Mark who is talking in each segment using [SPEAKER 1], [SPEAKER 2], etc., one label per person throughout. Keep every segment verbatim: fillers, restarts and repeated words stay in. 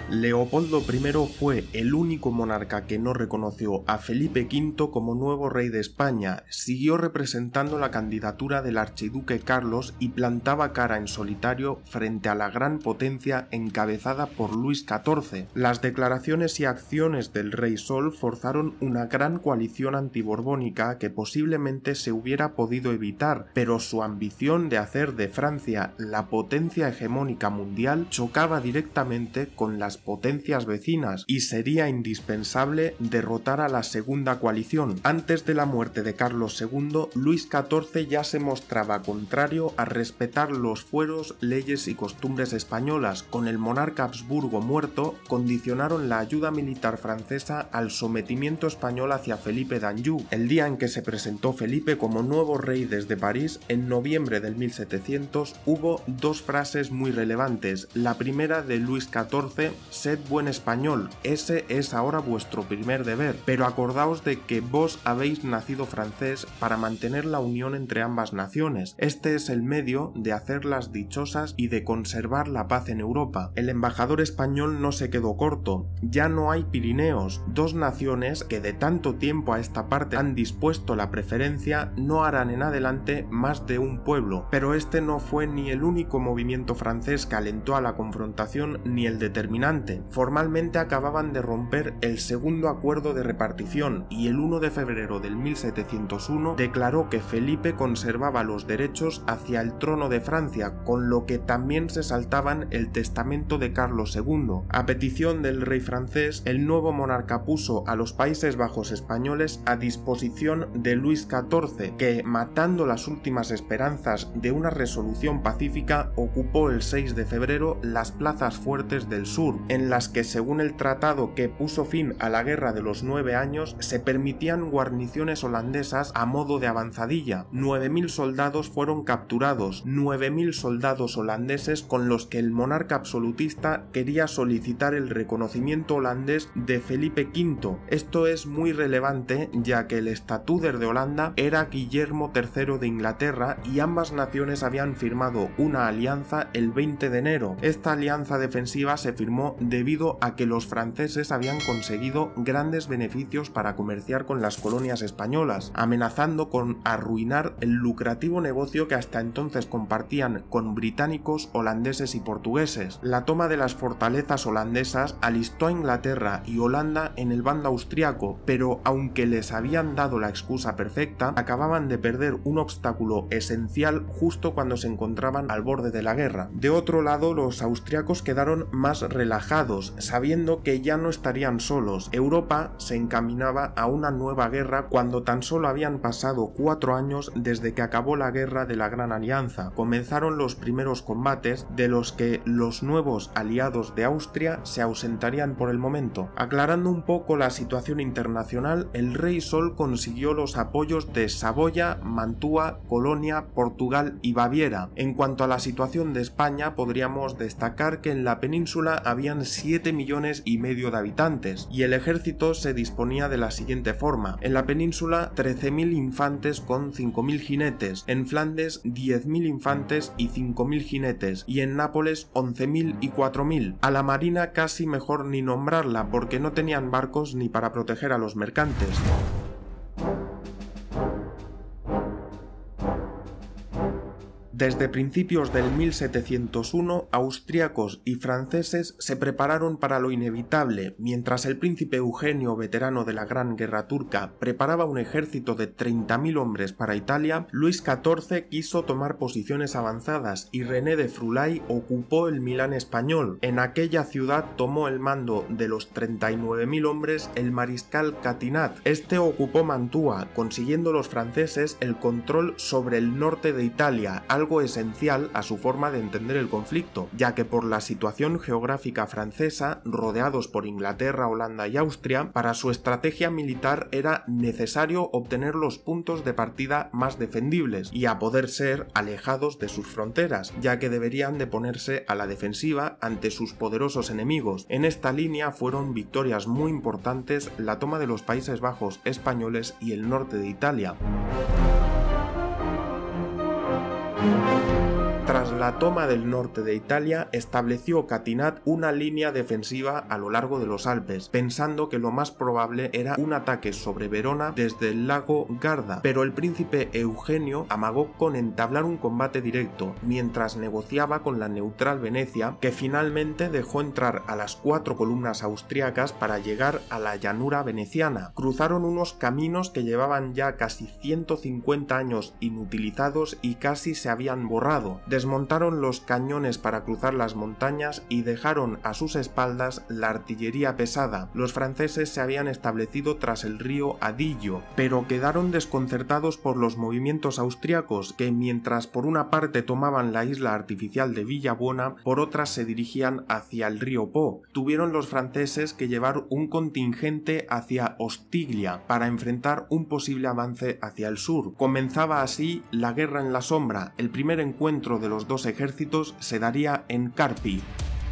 [SPEAKER 1] Leopoldo primero fue el único monarca que no reconoció a Felipe quinto como nuevo rey de España, siguió representando la candidatura del archiduque Carlos y plantaba cara en solitario frente a la gran potencia encabezada por Luis catorce. Las declaraciones y acciones del Rey Sol forzaron una gran coalición antiborbónica que posiblemente se hubiera podido evitar, pero su ambición de hacer de Francia la potencia hegemónica mundial chocaba directamente con las potencias vecinas y sería indispensable derrotar a la segunda coalición. Antes de la muerte de Carlos segundo, Luis catorce ya se mostraba contrario a respetar los fueros, leyes y costumbres españolas. Con el monarca Habsburgo muerto, condicionaron la ayuda militar francesa al sometimiento español hacia Felipe d'Anjou. El día en que se presentó Felipe como nuevo rey desde París, en noviembre del mil setecientos, hubo dos frases muy relevantes. La primera de Luis catorce: sed buen español, ese es ahora vuestro primer deber, pero acordaos de que vos habéis nacido francés para mantener la unión entre ambas naciones. Este es el medio de hacerlas dichosas y de conservar la paz en Europa. El embajador español no se quedó corto. Ya no hay Pirineos. Dos naciones que de tanto tiempo a esta parte han dispuesto la preferencia no harán en adelante más de un pueblo. Pero este no fue ni el único movimiento francés que alentó a la confrontación ni el determinante. Formalmente acababan de romper el segundo acuerdo de repartición y el primero de febrero del mil setecientos uno declaró que Felipe conservaba los derechos hacia el trono de Francia, con lo que también se saltaban el testamento de Carlos segundo. A petición del rey francés, el nuevo monarca puso a los Países Bajos españoles a disposición de Luis catorce, que, matando las últimas esperanzas de una resolución pacífica, ocupó el seis de febrero las plazas fuertes del sur, en las que, según el tratado que puso fin a la Guerra de los Nueve Años, se permitían guarniciones holandesas a modo de avanzadilla. nueve mil soldados fueron capturados, nueve mil soldados holandeses con los que el monarca absolutista quería solicitar el reconocimiento holandés de Felipe quinto. Esto es muy relevante, ya que el estatúder de Holanda era Guillermo tercero de Inglaterra y ambas naciones habían firmado una alianza el veinte de enero. Esta alianza defensiva se firmó debido a que los franceses habían conseguido grandes beneficios para comerciar con las colonias españolas, amenazando con arruinar el lucrativo negocio que hasta entonces compartían con británicos, holandeses y portugueses. La toma de las fortalezas holandesas alistó a Inglaterra y Holanda en el bando austriaco, pero aunque les habían dado la excusa perfecta, acababan de perder un obstáculo esencial justo cuando se encontraban al borde de la guerra. De otro lado, los austriacos quedaron más relajados, sabiendo que ya no estarían solos. Europa se encaminaba a una nueva guerra cuando tan solo habían pasado cuatro años desde que acabó la guerra de la Gran Alianza. Comenzaron los primeros combates, de los que los nuevos aliados de Austria se ausentarían por el momento. Aclarando un poco la situación internacional, el Rey Sol consiguió los apoyos de Saboya, Mantua, Colonia, Portugal y Baviera. En cuanto a la situación de España, podríamos destacar que en la península habían siete millones y medio de habitantes y el ejército se disponía de la siguiente forma: en la península trece mil infantes con cinco mil jinetes, en Flandes diez mil infantes y cinco mil jinetes y en Nápoles once mil y cuatro mil. A la marina casi mejor ni nombrarla porque no tenían barcos ni para proteger a los mercantes. Desde principios del mil setecientos uno, austríacos y franceses se prepararon para lo inevitable. Mientras el príncipe Eugenio, veterano de la Gran Guerra Turca, preparaba un ejército de treinta mil hombres para Italia, Luis catorce quiso tomar posiciones avanzadas y René de Frulay ocupó el Milán español. En aquella ciudad tomó el mando de los treinta y nueve mil hombres el mariscal Catinat. Este ocupó Mantua, consiguiendo los franceses el control sobre el norte de Italia, algo esencial a su forma de entender el conflicto, ya que por la situación geográfica francesa, rodeados por Inglaterra, Holanda y Austria, para su estrategia militar era necesario obtener los puntos de partida más defendibles y, a poder ser, alejados de sus fronteras, ya que deberían de ponerse a la defensiva ante sus poderosos enemigos. En esta línea fueron victorias muy importantes la toma de los Países Bajos españoles y el norte de Italia. Tras Tras la toma del norte de Italia, estableció Catinat una línea defensiva a lo largo de los Alpes, pensando que lo más probable era un ataque sobre Verona desde el lago Garda, pero el príncipe Eugenio amagó con entablar un combate directo, mientras negociaba con la neutral Venecia, que finalmente dejó entrar a las cuatro columnas austriacas para llegar a la llanura veneciana. Cruzaron unos caminos que llevaban ya casi ciento cincuenta años inutilizados y casi se habían borrado. Desmontaron los cañones para cruzar las montañas y dejaron a sus espaldas la artillería pesada. Los franceses se habían establecido tras el río Adillo, pero quedaron desconcertados por los movimientos austriacos, que mientras por una parte tomaban la isla artificial de Villabuena, por otra se dirigían hacia el río Po. Tuvieron los franceses que llevar un contingente hacia Ostiglia para enfrentar un posible avance hacia el sur. Comenzaba así la guerra en la sombra. El primer encuentro de los dos ejércitos se daría en Carpi.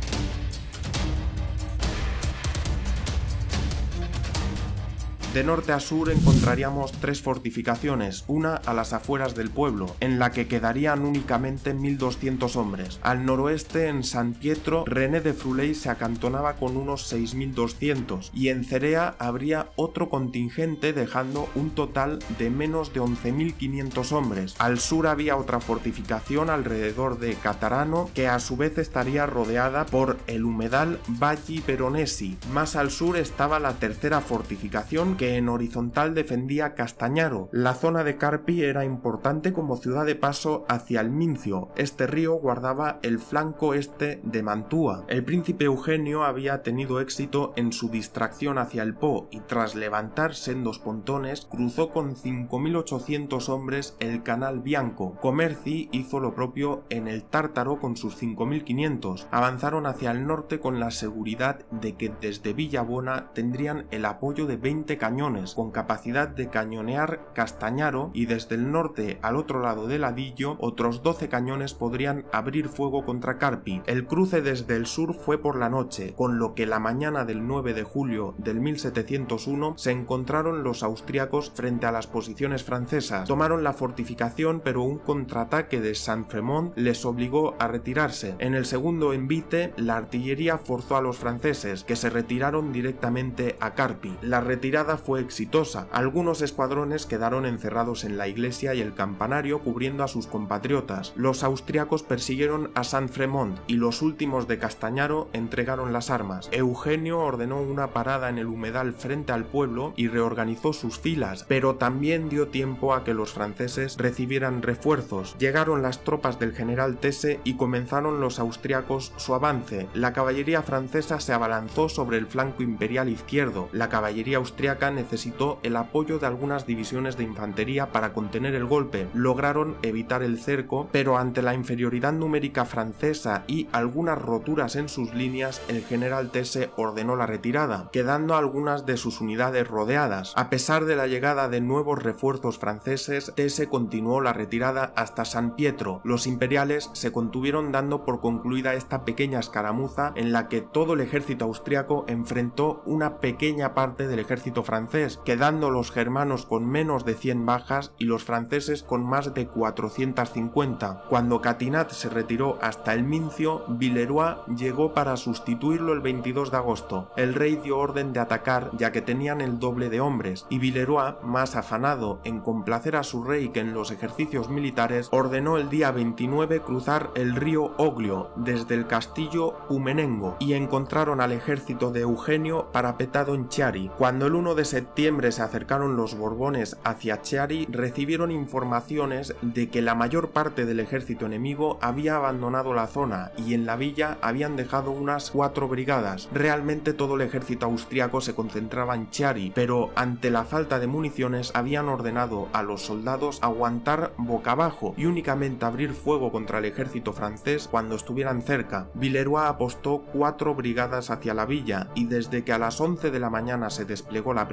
[SPEAKER 1] De norte a sur encontraríamos tres fortificaciones, una a las afueras del pueblo, en la que quedarían únicamente mil doscientos hombres. Al noroeste, en San Pietro, René de Fruley se acantonaba con unos seis mil doscientos, y en Cerea habría otro contingente dejando un total de menos de once mil quinientos hombres. Al sur había otra fortificación alrededor de Catarano, que a su vez estaría rodeada por el humedal Valli Veronesi. Más al sur estaba la tercera fortificación, que en horizontal defendía Castañaro. La zona de Carpi era importante como ciudad de paso hacia el Mincio. Este río guardaba el flanco este de Mantua. El príncipe Eugenio había tenido éxito en su distracción hacia el Po y tras levantar sendos pontones cruzó con cinco mil ochocientos hombres el canal Bianco. Comerci hizo lo propio en el Tártaro con sus cinco mil quinientos. Avanzaron hacia el norte con la seguridad de que desde Villabuena tendrían el apoyo de veinte cañones con capacidad de cañonear Castañaro, y desde el norte al otro lado del Adillo otros doce cañones podrían abrir fuego contra Carpi. El cruce desde el sur fue por la noche, con lo que la mañana del nueve de julio del mil setecientos uno se encontraron los austriacos frente a las posiciones francesas. Tomaron la fortificación, pero un contraataque de Saint-Fremont les obligó a retirarse. En el segundo envite, la artillería forzó a los franceses, que se retiraron directamente a Carpi. La retirada fue exitosa. Algunos escuadrones quedaron encerrados en la iglesia y el campanario cubriendo a sus compatriotas. Los austriacos persiguieron a Saint-Fremont y los últimos de Castañaro entregaron las armas. Eugenio ordenó una parada en el humedal frente al pueblo y reorganizó sus filas, pero también dio tiempo a que los franceses recibieran refuerzos. Llegaron las tropas del general Tese y comenzaron los austriacos su avance. La caballería francesa se abalanzó sobre el flanco imperial izquierdo. La caballería austriaca necesitó el apoyo de algunas divisiones de infantería para contener el golpe. Lograron evitar el cerco, pero ante la inferioridad numérica francesa y algunas roturas en sus líneas, el general Tese ordenó la retirada, quedando algunas de sus unidades rodeadas. A pesar de la llegada de nuevos refuerzos franceses, Tese continuó la retirada hasta San Pietro. Los imperiales se contuvieron dando por concluida esta pequeña escaramuza en la que todo el ejército austriaco enfrentó una pequeña parte del ejército francés, quedando los germanos con menos de cien bajas y los franceses con más de cuatrocientas cincuenta. Cuando Catinat se retiró hasta el Mincio, Villeroy llegó para sustituirlo el veintidós de agosto. El rey dio orden de atacar, ya que tenían el doble de hombres, y Villeroy, más afanado en complacer a su rey que en los ejercicios militares, ordenó el día veintinueve cruzar el río Oglio desde el castillo Umenengo, y encontraron al ejército de Eugenio parapetado en Chiari. Cuando el uno de septiembre se acercaron los Borbones hacia Chiari, recibieron informaciones de que la mayor parte del ejército enemigo había abandonado la zona y en la villa habían dejado unas cuatro brigadas. Realmente todo el ejército austriaco se concentraba en Chiari, pero ante la falta de municiones habían ordenado a los soldados aguantar boca abajo y únicamente abrir fuego contra el ejército francés cuando estuvieran cerca. Villeroy apostó cuatro brigadas hacia la villa y desde que a las once de la mañana se desplegó la primera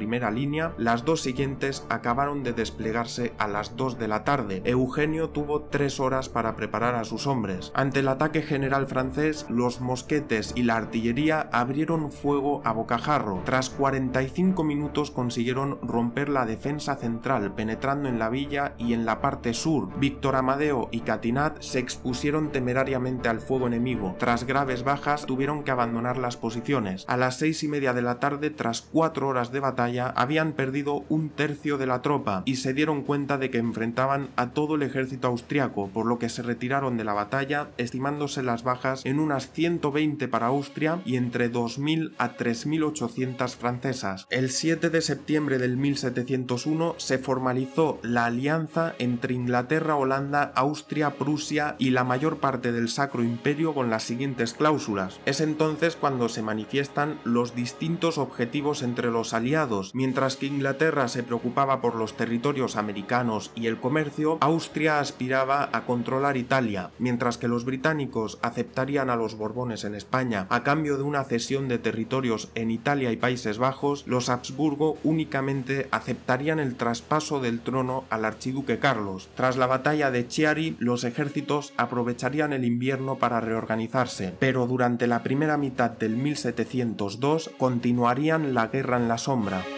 [SPEAKER 1] primera línea, las dos siguientes acabaron de desplegarse a las dos de la tarde. Eugenio tuvo tres horas para preparar a sus hombres. Ante el ataque general francés, los mosquetes y la artillería abrieron fuego a bocajarro. Tras cuarenta y cinco minutos consiguieron romper la defensa central, penetrando en la villa y en la parte sur. Víctor Amadeo y Catinat se expusieron temerariamente al fuego enemigo. Tras graves bajas, tuvieron que abandonar las posiciones. A las seis y media de la tarde, tras cuatro horas de batalla, habían perdido un tercio de la tropa y se dieron cuenta de que enfrentaban a todo el ejército austriaco, por lo que se retiraron de la batalla, estimándose las bajas en unas ciento veinte para Austria y entre dos mil a tres mil ochocientas francesas. El siete de septiembre del mil setecientos uno se formalizó la alianza entre Inglaterra, Holanda, Austria, Prusia y la mayor parte del Sacro Imperio con las siguientes cláusulas. Es entonces cuando se manifiestan los distintos objetivos entre los aliados. Mientras que Inglaterra se preocupaba por los territorios americanos y el comercio, Austria aspiraba a controlar Italia, mientras que los británicos aceptarían a los Borbones en España a cambio de una cesión de territorios en Italia y Países Bajos. Los Habsburgo únicamente aceptarían el traspaso del trono al archiduque Carlos. Tras la batalla de Chiari, los ejércitos aprovecharían el invierno para reorganizarse, pero durante la primera mitad del mil setecientos dos continuarían la guerra en la sombra.